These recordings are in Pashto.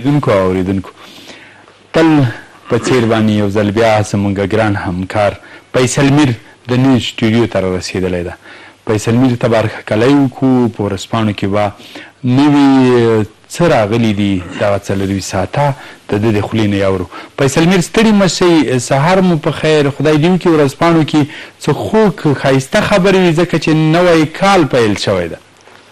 لیدونکو او اوریدونکو تل په څیر باندې یو ځل بیا زموږ ګران همکار فیصل میر د نیوز سټوډیو ته رارسېدلی ده. فیصل میر ته به هرکلی وکړو. په ورځپاڼو کې به نوي څه راغلي دي دغه 4 ساعته د ده د خولې نه یې اورو. فیصل میر ستړي مه شئ، سهار مو په خیر. خدای دې وکړي ورځپاڼو کې څه خوږ ښایسته خبرې وي ځکه چې نوی کال پیل شوی ده.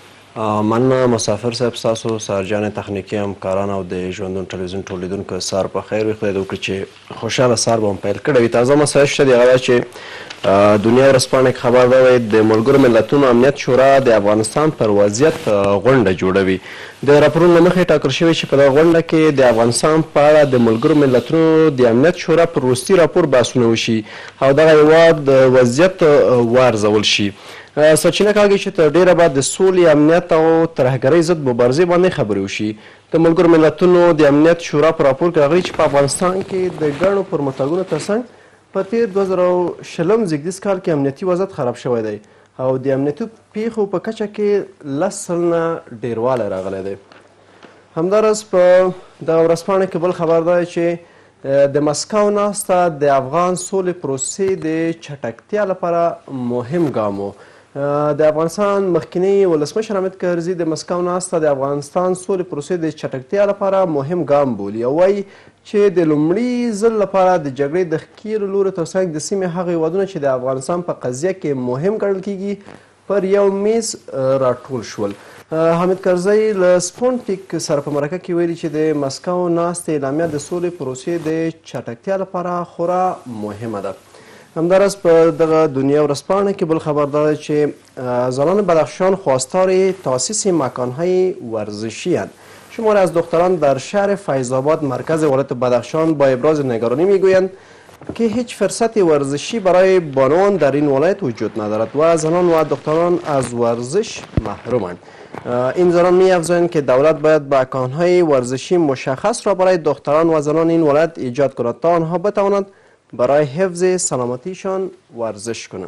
مننه مسافر صاحب، ستاسو سهارجان تخنیکي همکاران او د ژوندون ټلویزیون ټول لیدونکو سهار په خیر وي. خدای دې وکړي چې خوشحاله سهار به مو پیل کړی وي. تازه مسایل شته دي، هغه دا چې دنیا ورځپاڼه کې خبر راوړی د ملګرو ملتونو امنیت شورا د افغانستان پر وضعیت غونډه جوړوي. د راپورونو له مخې ټاکل شوي چې په دغه غونډه کې د افغانستان په اړه د ملګرو ملتونو د امنیت شورا پر وروستي راپور بحثونه وشي او دغه هېواد وضعیت وارزول شي. سرچینه کاږي چې تر ډیره به د سولې، امنیت او ترهګرۍ ضد مبارزې باندې خبرې وشي. د ملګرو ملتونو د امنیت شورا په راپور کې راغلي چې په افغانستان کې د ګڼو پرمختګونو ترڅنګ په تیر 2020 زیږدیز کال کې امنیتي وضعیت خراب شوی دی او د امنیتي پیښو په کچه کې 10 سلنه ډیروالی راغلی دی. همداراز په دغه ورځپاڼه کې بل خبر دی چې د مسکو ناسته د افغان سولې پروسې د چټکتیا لپاره مهم ګام و. د افغانستان مخکینی ولسمشر حامد کرزي د مسکو ناسته د افغانستان سولې پروسې د چټکتیا لپاره مهم ګام بولي او وایي چې د لومړي ځل لپاره د جګړې د ښکېلو لوري ترڅنګ د سیمې هغه هېوادونه چې د افغانستان په قضیه کې مهم ګڼل کیږي پر یو میز راټول شول. حامد کرزی له سپونټیک سره په مرکه کې ویلي چې د مسکو ناستې اعلامیه د سولې پروسې د چټکتیا لپاره خورا مهمه ده. همداراز په دغه دنیا ورځپاڼه کې بل خبر دا چې زنان بدخشان خواستار تاسیس مکانهای ورزشی اند. شماری از دختران در شهر فیض‌آباد مرکز ولایت بدخشان با ابراز نگرانی میگویند که هیچ فرصت ورزشی برای بانوان در این ولایت وجود ندارد و زنان و دختران از ورزش محرومند. این زنان می‌افزایند که دولت باید مکانهای ورزشی مشخص را برای دختران و زنان این ولایت ایجاد کند تا آنها بتوانند برای حفظ سلامتیشان ورزش کنند.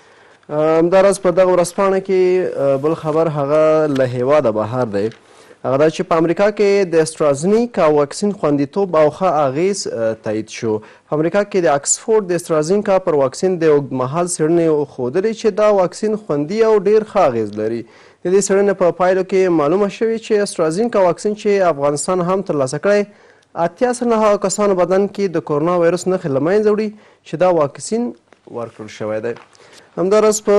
همداراز په دغه ورځپاڼه کې بل خبر هغه له هېواده بهر دی. هغه دا چې په امریکا کې د استرازینیکا واکسین خوندیتوب او ښه اغیز تایید شو. په امریکا کې د اکسفورډ د استرازینیکا پر واکسین د اوږدمهال څېړنې ښودلې چې دا واکسین خوندي او ډېر ښه اغیز لري. د دې څېړنې په پایلو کې معلومه شوې چې استرازینیکا واکسین چې افغانستان هم ترلاسه کړی 80% کسانو بدن کې د کرونا وایرس نښې له منځه وړي چې دا واکسین ورکړل شوی دی. همداراز په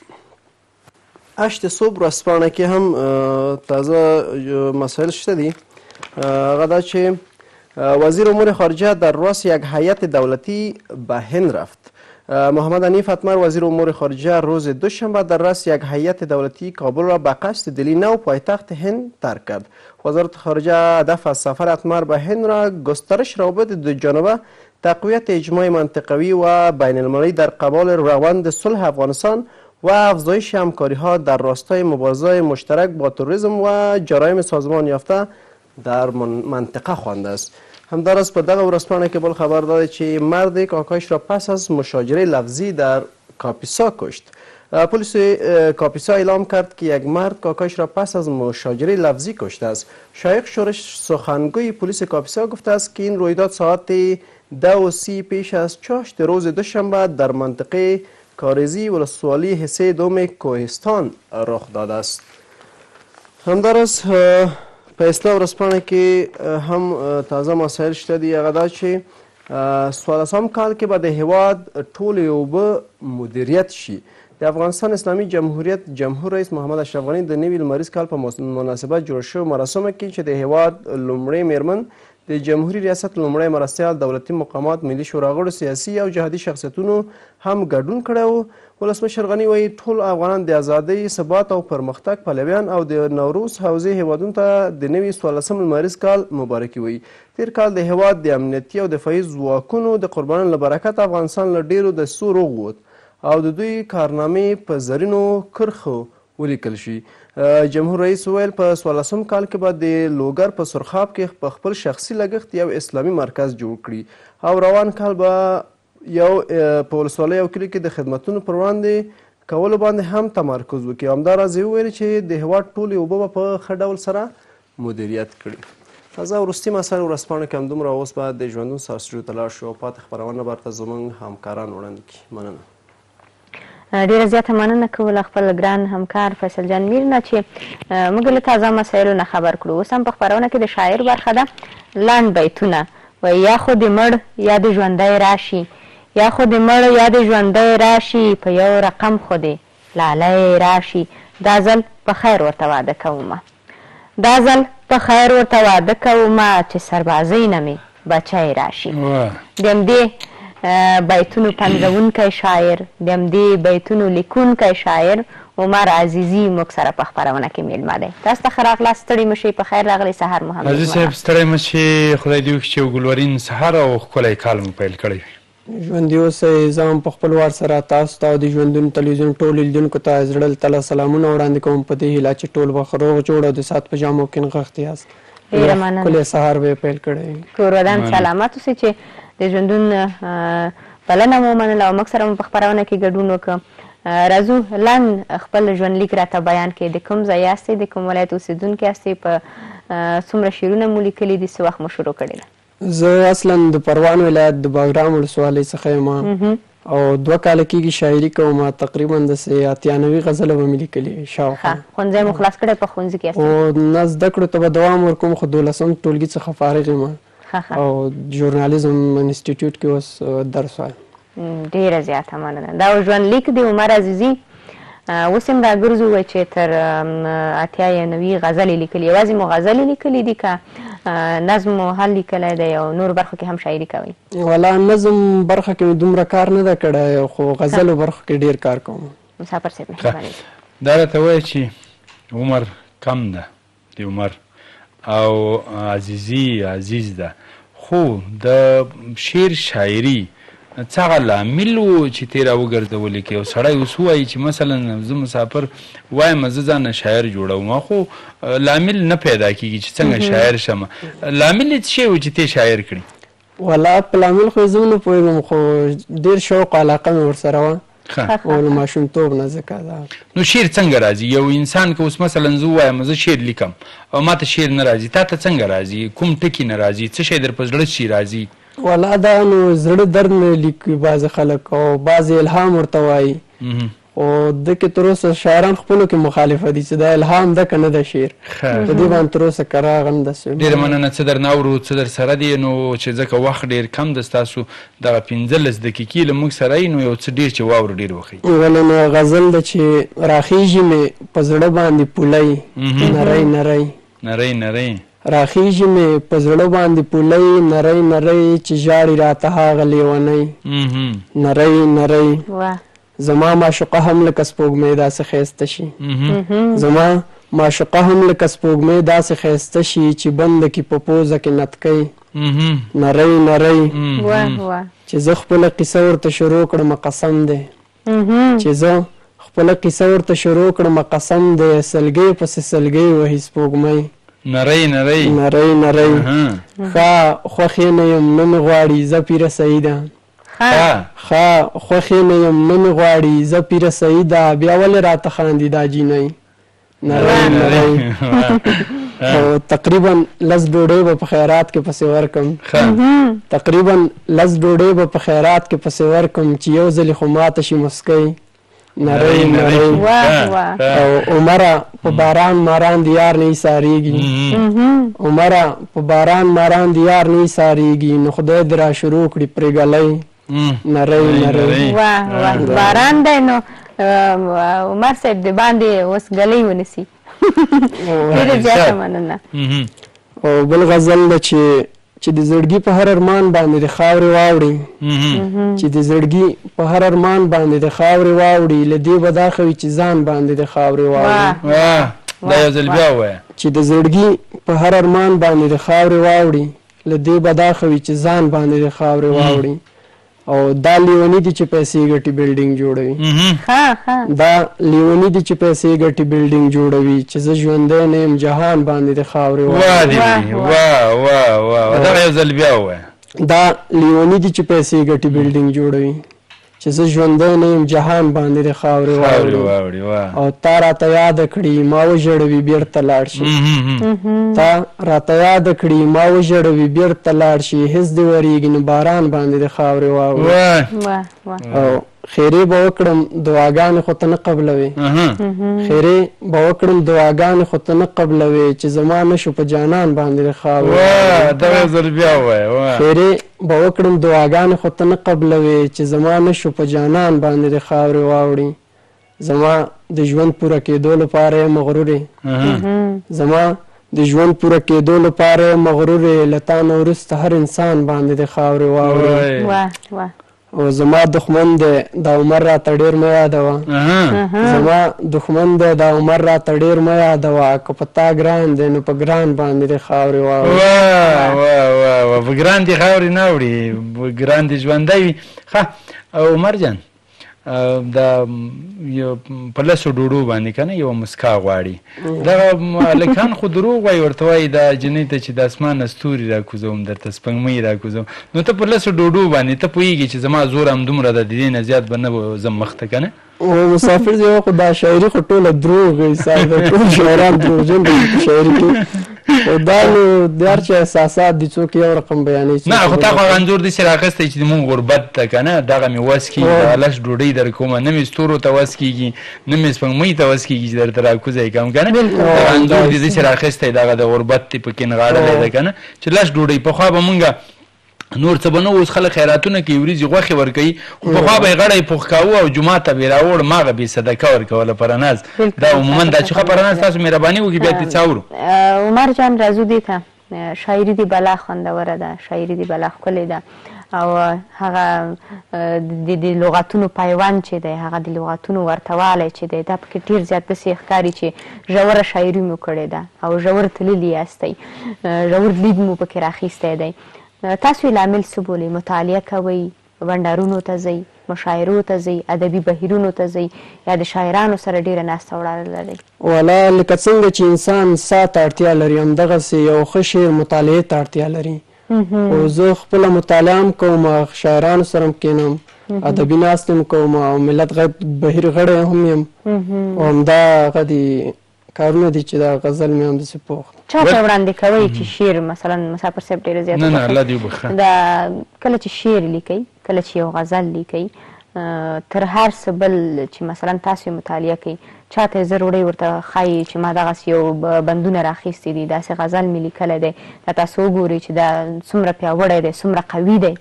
8 صبح ورځپاڼه کې هم تازه مسائل شته دي. هغه دا چې وزیر امور خارجه در راس یک هیئت دولتی به هند رفت. محمد حنیف اتمر وزیر امور خارجه روز دوشنبه در رأس یک هیئت دولتی کابل را به قصد دلی نو پایتخت هند ترک کرد. وزارت خارجه هدف از سفر اتمر به هند را گسترش روابط دوجانبه، تقویت اجماع منطقوی و بین المللی در قبال روند صلح افغانستان و افزایش همکاری ها در راستای مبارزه مشترک با تروریسم و جرایم سازمان یافته در منطقه خوانده است. همداراز په دغه ورځپاڼه کې بل خبر داده چې مرد کاکایش را پس از مشاجره لفظی در کاپیسا کشت. پلیس کاپیسا اعلام کرد که یک مرد کاکایش را پس از مشاجره لفظی کشته است. شایق شورش سخنگوی پلیس کاپیسا گفته است که این رویداد ساعت 2:30 پیش از چاشت روز دوشنبه در منطقه کارزی ولسوالی حصه دوم کوهستان رخ داده است. همداراز په اصلاح ورځپاڼه کې هم تازه مسایل شته دي. هغه دا چې 14 کال کې به د هېواد ټولې اوبه مدیریت شي. د افغانستان اسلامي جمهوریت جمهور رئیس محمد اشرف غني د نوي لمریز کال په مناسبت جوړ شوي مراسمو کې چې د هېواد لومړی میرمن د جمهوري ریاست لومړی مرستیال دولتي مقامات ملي شورا غړو سیاسي او جهادي شخصیتونو هم ګډون کړی و. ولسمشر غني وایي ټول افغانان د ازادۍ، ثبات او پرمختګ پلویان او د نوروز حوزې هیوادونو ته د نوي 14 لمریز کال مبارکي وایي. تیر کال د هیواد د امنیتي او دفاعي ځواکونو د قربانیو له برکته افغانستان له ډیرو دسیسو روغ ووت او د دوی کارنامې په زرینو کرښو ولیکل شي. جمهور رئیس وویل په 14 کال کې به د لوګر په سرخاب کې په خپل شخصي لګښت یو اسلامي مرکز جوړ کړي او روان کال به یو په ولسوالۍ او کلي کې د خدمتونو پر وړاندې کولو باندې هم تمرکز وکړي. همداراز یې وویل چې د هېواد ټولې اوبه به په ښه ډول سره مدیریت کړي. زه وروستي مسایل ورځپاڼه کې همدومره. اوس به د ژوندون سار سټوډیو ته لاړ شو او پاتې خپرونه به ورته زموږ همکاران وړاندې کړي. مننه. ډیره زیاته مننه کوله خپل ګران همکار فیصل جان میر نه چې موږ له تازه مسایلو نه خبر کړو. اوس هم په خپرونه کې د شاعر برخه ده. لنډ بیتونه وایي یا خو د مړ یا د ژوندی راشي، یا خو د مړ یا د ژوندی راشي، په یو رقم خو د لالی راشي. دا ځل په خیر ورته واده کومه، دا ځل په خیر ورته واده کومه چې سربازۍ نه مې بچی راشي. د همدې بیتونو پنځونکی شاعر، د همدې بیتونو لیکونکی شاعر عمر عزیزي موږ سره په خپرونه کې میلمه دی. تاسو ته ښه راغلاست، ستړي مه شئ، په خیر راغلی. سهار محمد عزیز صاحب ستړی مه شئ، خدای دې وکړي چې یو ګلورین سهار او ښکلی کال مو پیل کړی وي. ژوندي اوسئ. زه هم په خپل وار سره تاسو ته او د ژوندون تلویزیون ټولو لیدونکو ته زړه له تله سلامونه وړاندې کوم په دې هیله چې ټول به روغ جوړ او د ساعت په جامو کې نغښتي یاست. ډېره مننه. ښکلی سهار به یې پیل کړی. کور ودان سلامت اوسئ چې د ژوندون بلنه مو ومنله او موږ سره مو په خپرونه کې ګډون وکړه. راځو لنډ خپل ژوندلیک راته بیان کړئ. د کوم ځای یاستئ، د کوم ولایت اوسېدونکي یاستئ، په څومره شعرونه مو لیکلي دي، څه وخت مو شروع کړې ده؟ زه اصلا د پروان ولایت د باګرام ولسوالۍ څخه یم او 2 کاله کېږي شاعري کوم. تقریبا د 80 غزله به مې لیکلي شاوخوا. ښوونځی مو خلاص کړی؟ په ښوونځي کې یاستئ؟ او نه، زده کړو ته به دوام ورکوم خو 12م ټولګي څخه فارغ یم او ژورنالیزم انسټیټیوټ کې اوس درس وایم. ډیره زیاته مننه. دا ژوندلیک د عمر عزیزي اوس هم راګرځو وایي چې تر 80 غزلې لیکلي. یوازې مو غزلې لیکلي دي که نظم مو هم لیکلی دی او نور برخو کې هم شاعري کوئ؟ والا نظم برخه کې دومره کار نه ده کړی خو غزلو برخه کې ډیر کار کوم. مسافر صاحب مهرباني. دا راته وایي چې عمر کم ده د عمر او عزیزي عزیز ده، خو د شعر شاعري څه هغه لامل و چې تې راوګرځولې کې یو سړی اوس ووایي چې مثلا زه مسافر وایم زه ځان شاعر جوړوم، خو لامل نه پیدا کېږي چې څنګه شاعر شم. لامل یې څه شی و چې ته شاعر کړي؟ والا په لامل خو زه نه پوهېږم خو ډېر شوق او علاقه مې ورسره وه او له ماشومتوب نه. ځکه دا نو شعر څنګه راځي؟ یو انسان که اوس مثلا زه ووایم زه شعر لیکم او ما ته شعر نه راځي، تا ته څنګه راځي؟ کوم ټکي نه راځي؟ څه شی در په زړه شي راځي؟ والا دا نو زړه درد نه لیکي بعضې خلک او بعضې الهام ورته وایي او دکې تر اوسه شاعران خپلو کې مخالفه دي چې دا الهام ده که نه ده شعر. په دې باندې تر اوسه کراغه نه ده سوی. ډېره مننه. څه درنه اورو، څه در سره دی، نو چې ځکه وخت ډېر کم ده ستاسو دغه 15 دقیقې له موږ سره یي، نو یو څه ډېر چې واورو ډېر وښیي. ولې نو غزل ده چې راخیږي مې په زړه باندې پولی نری نری نری نری راخیږي مې په زړه باندې پولی نری نری چې ژاړي راته هغه لیونی نری نری. زما معشوقه هم لکه سپوږمۍ داسې ښایسته شي، زما معشوقه هم لکه سپوږمۍ داسې ښایسته شي چې بنده کې په پوزه کې نتکۍ نری نری. چې زه خپله قصه ورته شروع کړم قسم دی، چې زه خپله قصه ورته شروع کړم قسم دی، سلګۍ پسې سلګۍ وهي سپوږمۍ نری نری نری نری. ښه خوښې نه یم نه مې غواړي زه پیره سعیده، ښه خوښې نه یم نه مې غواړي زه پیره سعیده، بیا ولې راته خاندي دا جینۍ نری نری. او تقریبا 10 ډوډۍ به په خیرات کې پسې ورکم، تقریبا 10 ډوډۍ به په خیرات کې پسې ورکم چې یو ځلې خو ماته شي مسکی نری نری. او عمره په باران ماران دی یار نه ایساریږي، عمره په باران ماران دی یار نه ایساریږي، نو خدای دې را شروع کړي پرې ګلی نری نری. باران دی نو عمر صاحب د باندې اوس ګلی ونیسي. ډېره زیاته مننه. او بل غزل ده چې د زړګي په هر ارمان باندې د خاورې واوړي، چې د زړګي په هر ارمان باندې د خاورې واوړي، له دې به دا ښه وي چې ځان باندې د خاورې واوړي. دا یو ځل بیا ووایه. چې د زړګي په هر ارمان باندې د خاورې واوړي، له دې به دا ښه وي چې ځان باندې د خاورې واوړي. او دا لیونی دي چې پیسې ګټي بلډینګ جوړوي، دا لیونی دي چې پیسې ګټي بلډینګ جوړوي، چې زه ژوندی نه یم جهان باندې د خاورې دا یو ځل بیا ووایه. دا لیونی دي چې پیسې ګټي بلډینګ جوړوي، چې زه ژوندی نه یم جهان باندې د خاورې واوړي او تا راته یاده کړي ما وژړوي بیرته لاړ شي تا راته یاده کړي ما وژړوي بیرته لاړ شي هېڅ دې ورېږي نو باران باندې د خاورې واوړي او خیرې به وکړم دعاګانې خو ته نه قبلوې خیرې به وکړم دعاګانې خو ته نه قبلوې چې زما نه شو په جانان باندې د خاورې خیرې به وکړم دعاګانې خو ته نه قبلوې چې زما نه شو په جانان باندې د خاورې واوړي زما د ژوند پوره کېدو لپاره یې مغرورې زما د ژوند پوره کېدو لپاره یې مغرورې له تا نه وروسته هر انسان باندې د خاورې واوړي او زما دښمن دی دا عمر راته ډېر مه یادوه زما دښمن دی دا عمر راته ډېر مه یادوه که په تا ګران دی نو په ګران باندې د خاورې واوړي په ګران دې خاورې نه وړي ګران دې ژوندی وي ښه عمر جان دا یو په لسو ډوډو باندې که نه یوه مسکا غواړي دغه هلکان خو دروغ وایي ورته وایي دا جنۍ ته چې د اسمانه ستوري راکوزوم درته سپوږمۍ راکوزوم نو ته په لسو ډوډو باندې ته پوهېږي چې زما زور همدومره ده د دې نه زیات به نه ځم مخته که نه مسافر زیوه خو دا شاعري خو ټوله دروغ وي ټول شاعران دروغجن دي په شاعري کې خو دا نو د هر چا احساسات دي څوک یو رقم بیانوي نه خو تا خو هغه انځور داسې رااخیستی چې زمونږ غربت ته که نه دغه مې وس کېږي د لس ډوډۍ در کومه نه مې ستورو ته وس کېږي نه مې سپوږمۍ ته وس کېږي چې درته راکوزی کړم که نه دغه انځور دې داسې رااخیستی دغه د غربت دې پکې نغاړلی ده که نه چې لس ډوډۍ پخوا به مونږ نور څه به نه اوس خلک خیراتونه کوي وریځې غوښې ورکوي خو پخوا به یې غړی پوخ کاوه او جومات ته به یې راوړ ماغه به یې صدقه ورکوله پرناز دا عموما دا چې ښه پرناز تاسو مهرباني وکړي بیا دې څه اورو عمر جان راځو دې ته شاعري دې بلا خوندوره ده شاعري دې بلا ښکلې ده او هغه د لغتونو پیوند چې دی هغه د لغتونو ورتوالی چې دی دا پکې ډېر زیات داسې ښکاري چې ژوره شاعري مو کړې ده او ژور تللي یاستئ ژور لید مو پکې راخیستی دی تاسو یې لامل څه بولئ مطالعه کوئ بنډارونو ته ځئ مشاعرو ته ځئ ادبي بهیرونو ته ځئ یا د شاعرانو سره ډېره ناسته وړاله لرئ والا لکه څنګه چې انسان ساه ته اړتیا لري همدغسې یو ښه شعر مطالعې ته اړتیا لري خو زه خپله مطالعه هم کوم شاعرانو سره هم کښېنم ادبي ناستې هم کوم او ملت غیب بهیر غړی هم یم او همدا هغه دي کارونه دي چې دا غزل مې همداسې پوخ چا ته وړاندې کوئ چې شعر مثلا مسافر صاحب ډېره زیاته نه الله دې وبخښه دا کله چې شعر لیکئ کله چې یو غزل لیکئ تر هر څه بل چې مثلا تاسو مطالعه کوئ چا ته زر وړئ ورته ښایي چې ما دغسې یو بندونه راخیستي دي داسې غزل مې لیکلی دی دا تاسو وګورئ چې دا څومره پیاوړی دی څومره قوي دی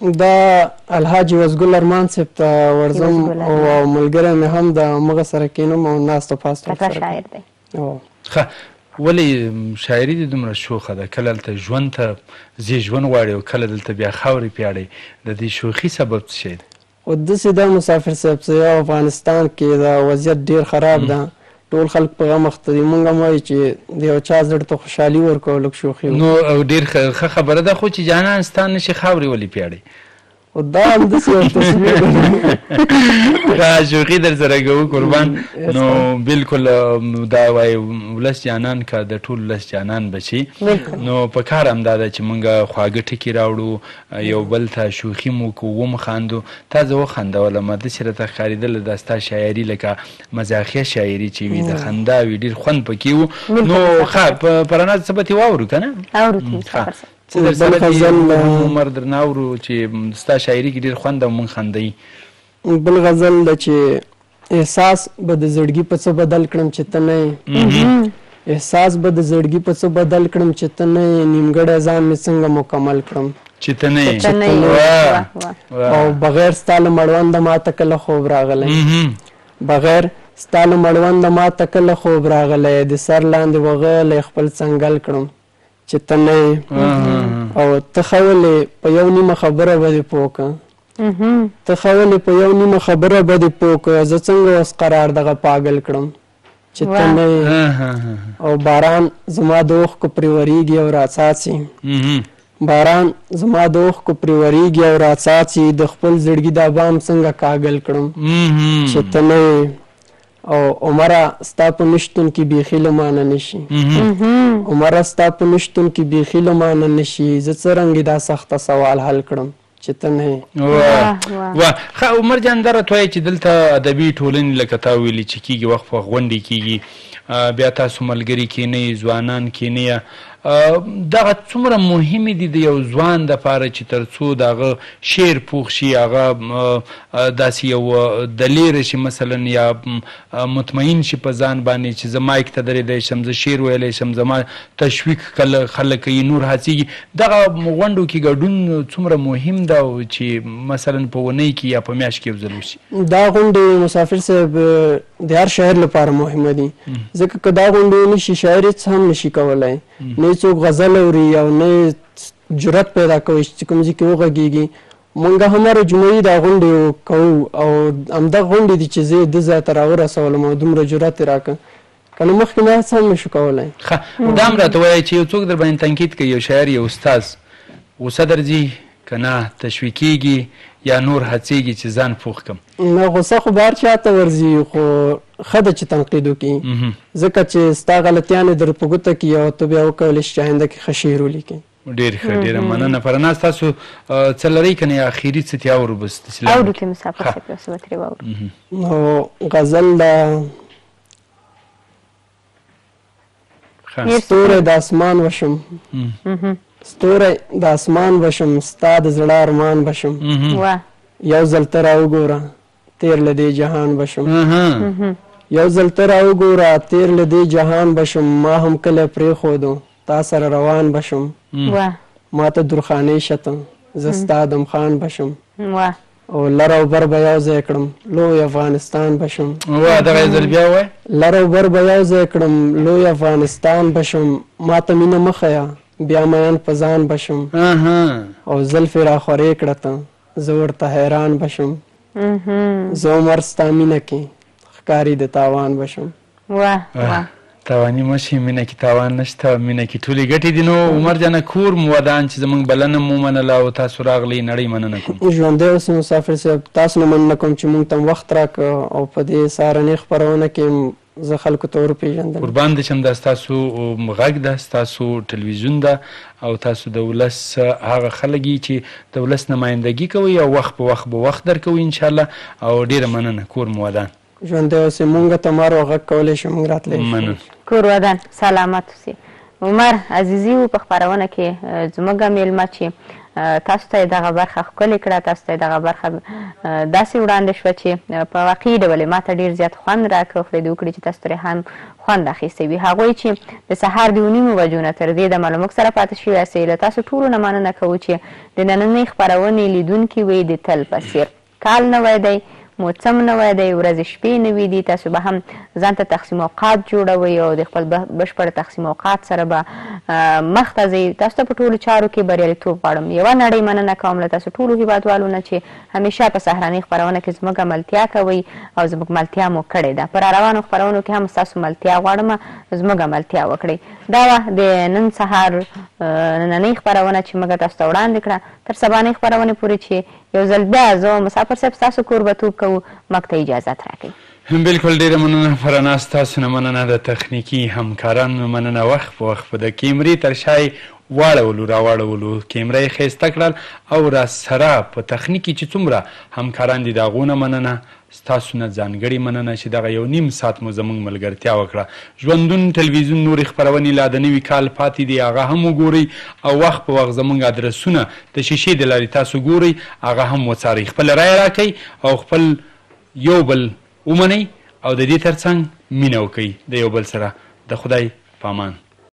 دا الحاج وزګل ارمان صاحب ته ورځم او ملګری مې هم د همغه سره کښېنم او ناست و پاست تکړه شاعر دی ښه ولې شاعري دې دومره شوخه ده کله دلته ژوند ته ځې ژوند غواړې او کله دلته بیا خاورې پیاړئ د دې شوخي سبب څه شی دی خو داسې ده مسافر صاحب چې یو افغانستان کې دا وضعیت ډېر خراب ده ټول خلک په غم اخته دي مونږ هم وایو چې د یو چا زړه ته خوشحالي ورکوه لږ شوخي نو ډېر ښه خبره ده خو چې جانان ستا نشي خاورې ولې پیاړئ خو دا همداسې یو تصویر ښه شوخي در سره کوو قربان نو بلکل دا وایي ولس جانان که د ټول ولس جانان بچي نو په کار همدا ده چې مونږ خواږه ټکي راوړو یو بل ته شوخي مو کوو ومخاندو تا زه وخندولم داسې راته ښکارېدله دا ستا شاعري لکه مزاحیه شاعري چې وي د خندا وي ډېر خوند پکې و نو ښه په رڼا څه به ترې واورو که نه څه در سره دي عمر درنه اورو چې ستا شاعري کې ډېر خوند او مونږ خندوي بل غزل ده چې احساس به د زړګي په څه بدل کړم چې ته نه یې احساس به د زړګي په څه بدل کړم چې ته نه یې نیمګړی ځان مې څنګه مکمل کړم چې ته نه یې او بغیر ستا له مړونده ما ته کله خوب راغلی بغیر ستا له مړونده ما ته کله خوب راغلی د سر لاندې وغلی خپل څنګل کړم چې ته نه یې او ته ښه ولې په یو نیمه خبره به دې پوه کړه ته ښه ولې په یو نیمه خبره به دې پوه کړه زه څنګه اوس قرار دغه پاگل کړم چې ته نه یې او باران زما د اوښکو پرې ورېږي او راڅاڅي باران زما د اوښکو پرې ورېږي او راڅاڅي د خپل زړګي دا بام څنګه کاږل کړم چې ته نه یې او عمره ستا په نشتون کې بیخي له مانه نشي عمره ستا په نشتون کې بیخي له مانه نشي زه څرنګې دا سخته سوال حل کړم چې ته نه ښه عمر جان دا راته وایي چې دلته ادبي ټولنې لکه تا ویلي چې کېږي وخت په وخت غونډې کېږي بیا تاسو ملګري کېنئ ځوانان کېنئ دغه څومره مهمې دي د یو ځوان دپاره چې تر څو د هغه شعر پوخ شي هغه داسې یو دلیر شي مثلا یا مطمئن شي په ځان باندې چې زه مایک ته درېدی شم زه شعر ویلی شم زما تشویق خلک کوي نور هڅېږي دغه غونډو کې ګډون څومره مهم ده چې مثلا په اونۍ کې یا په میاشت کې یو ځل وشي دا غونډې مسافر صاحب د هر شاعر لپاره مهمه دي ځکه که دا غونډې ونه شي شاعر هېڅ هم نشي کولی نه څوک غزل اوري او نه جرأت پیدا کوي چې کوم ځای کې وغږېږي مونږ هماره جمعې دا غونډې کوو او همدغه غونډې دي چې زه دې ځای ته راورسولم او دومره جرأت یې راکړه که نه مخکې ما هېڅ هم نشو کولی ښه دا هم راته وایه چې یو څوک در باندې تنقید کوي یو شاعر یو استاذ غوسه درځي که نه تشویقېږي یا نور هڅېږي چې ځان پوخ کړم نه غوسه خو به هر چا ته ورځي خو ښه ده چې تنقید وکړي ځکه چې ستا غلطیانې در په ګوته کړي او ته بیا وکولی شي چې آینده کې ښه شعر ولیکې ډېر ښه ډېره مننه فرناز تاسو څه لرئ که نه اخري څه ترې اورو بس اورو کې مسافر صاحب یو څه به ترې واورو نو غزل ده ستوری د اسمان وشم ستوری د اسمان بشم ستا د زړه ارمان بشم یو ځل ته راوګوره تیر له دې جهان بشم یو ځل ته راوګوره تیر له دې جهان بشم ما هم کله پرېښودو تا سره روان بشم ما ته درخانۍ شته زه ستا دمخان بشم او لر او بر به یو ځای کړم لوی افغانستان بشم دغه ځل بیا وایه لر او بر به یو ځای کړم لوی افغانستان بشم ما ته مینه مه ښیه بیا مین په ځان بشم او زلفې راخورې کړه ته زه ورته حیران بشم زه عمر ستا مینه کې ښکاري د تاوان بشم تاواني مه شي مینه کې تاوان نشته مینه کې ټولې ګټې دي نو عمر جانه کور مو ودان چې زموږ بلنه مو منله او تاسو راغلی نړۍ مننه کوم ژوندی اوسئ مسافر صاحب تاسو نه مننه کوم چې موږ ته وخت راکړه او په دې سهارنۍ خپرونه کې زه خلکو ته ورپېژندم قربان دې شم دا ستاسو غږ ده ستاسو ټلویزیون ده او تاسو د ولس هغه خلک چې د ولس نمایندګي کوئ او وخت په وخت به وخت درکوئ انشاءالله او ډېره مننه کور مو ودان ژوندی اوسئ مونږ ته مار او غږ کولی شو مونږ راتلی مننه کور ودان سلامت اوسئ عمر عزیزي و په خپرونه کې زموږ میلمه چې تاسو ته یې دغه برخه ښکلې کړه تاسو ته یې دغه برخه داسې وړاندې شوه چې په واقعي ډول یې ما ته ډېر زیات خوند راکړ خو دې وکړي چې تاسو ترې هم خوند اخیستی وي هغوی چې د سهار د 9 بجو نه تر دې دمه له موږ سره پاتې شوي یاستئ له تاسو ټولو نه مننه کوو چې د نننۍ خپرونې لیدونکي وئ د تل په څېر کال نوی دی موسم نوی دی ورځې شپې نوي دي تاسو به هم ځان ته تقسیم اوقات جوړوئ او د خپل بشپړ تقسیم اوقات سره به مخته ځئ تاسو ته په ټولو چارو کې بریالیتوب غواړم یوه نړۍ مننه کوم له تاسو ټولو هیوادوالو نه چې همیشه په سهارنۍ خپرونه کې زموږ ملتیا کوئ او زموږ ملتیا مو کړې ده په راروانو خپرونو کې هم ستاسو ملتیا غواړم زموږ ملتیا وکړئ دا وه د نن سهار نننۍ خپرونه چې موږ تاسو ته وړاندې کړه تر سبانۍ خپرونې پورې چې یو ځل بیا زه مسافر صاحب ستاسو کوربتوب کوو موږ ته اجازت راکوئ بلکل ډېره مننه فرناز تاسو نه مننه د تخنیکي همکارانو مننه وخت په وخت په د کیمرې تر شا یې واړولو راواړولو کیمره یې ښایسته کړل او راسره په تخنیکي چې څومره همکاران دي د هغو نه مننه ستاسو نه ځانګړې مننه چې دغه یو نیم ساعت مو زموږ ملګرتیا وکړه ژوندون ټلویزیون نورې خپرونې لا د نوي کال پاتې دي هغه هم وګورئ او وخت په وخت زموږ ادرسونه د شیشې د لارې تاسو ګورئ هغه هم وڅارئ خپله رایه راکئ او خپل یو بل ومنئ او د دې ترڅنګ مینه وکئ د یو بل سره د خدای په امان